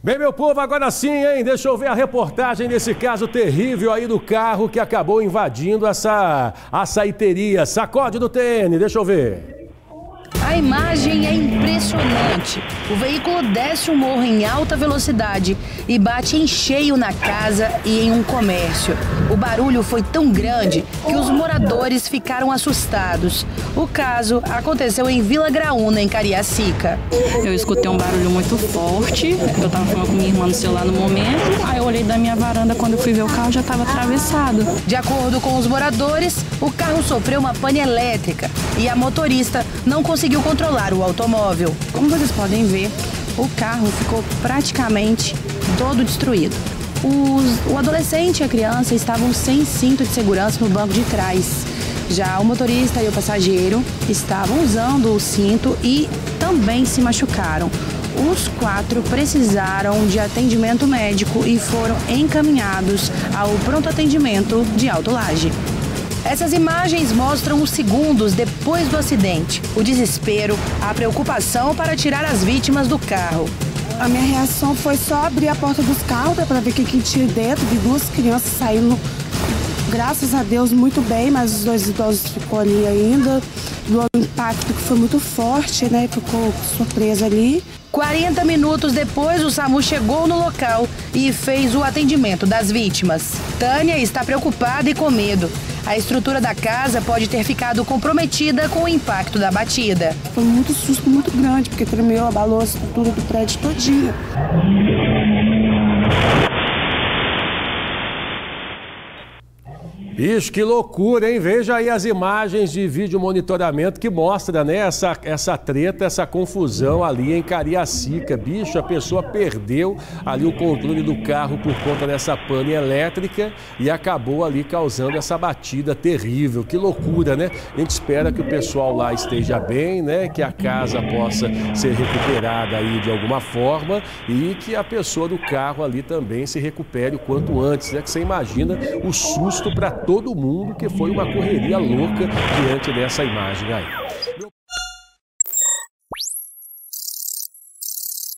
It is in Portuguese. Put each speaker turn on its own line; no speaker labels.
Bem, meu povo, agora sim, hein? Deixa eu ver a reportagem desse caso terrível aí do carro que acabou invadindo essa açaiteria. Sacode do TN, deixa eu ver.
A imagem é impressionante. O veículo desce um morro em alta velocidade e bate em cheio na casa e em um comércio. O barulho foi tão grande que os moradores ficaram assustados. O caso aconteceu em Vila Graúna, em Cariacica.
Eu escutei um barulho muito forte. Eu estava falando com minha irmã no celular no momento. Aí eu olhei da minha varanda, quando eu fui ver o carro já estava atravessado.
De acordo com os moradores, o carro sofreu uma pane elétrica e a motorista não conseguiu controlar o automóvel.
Como vocês podem ver, o carro ficou praticamente todo destruído. O adolescente e a criança estavam sem cinto de segurança no banco de trás. Já o motorista e o passageiro estavam usando o cinto e também se machucaram. Os 4 precisaram de atendimento médico e foram encaminhados ao pronto atendimento de Alto Laje. Essas imagens mostram os segundos depois do acidente, o desespero, a preocupação para tirar as vítimas do carro.
A minha reação foi só abrir a porta dos carros para ver o que tinha dentro. Vi 2 crianças saindo, graças a Deus, muito bem, mas os 2 idosos ficou ali ainda. Do impacto que foi muito forte, né? Ficou surpresa ali.
40 minutos depois, o SAMU chegou no local e fez o atendimento das vítimas. Tânia está preocupada e com medo. A estrutura da casa pode ter ficado comprometida com o impacto da batida.
Foi muito susto, muito grande, porque tremeu, abalou a estrutura do prédio todinha.
Bicho, que loucura, hein? Veja aí as imagens de vídeo monitoramento que mostra, né, essa treta, essa confusão ali em Cariacica. Bicho, a pessoa perdeu ali o controle do carro por conta dessa pane elétrica e acabou ali causando essa batida terrível. Que loucura, né? A gente espera que o pessoal lá esteja bem, né? Que a casa possa ser recuperada aí de alguma forma e que a pessoa do carro ali também se recupere o quanto antes, né? Que você imagina o susto para todo mundo, que foi uma correria louca diante dessa imagem aí.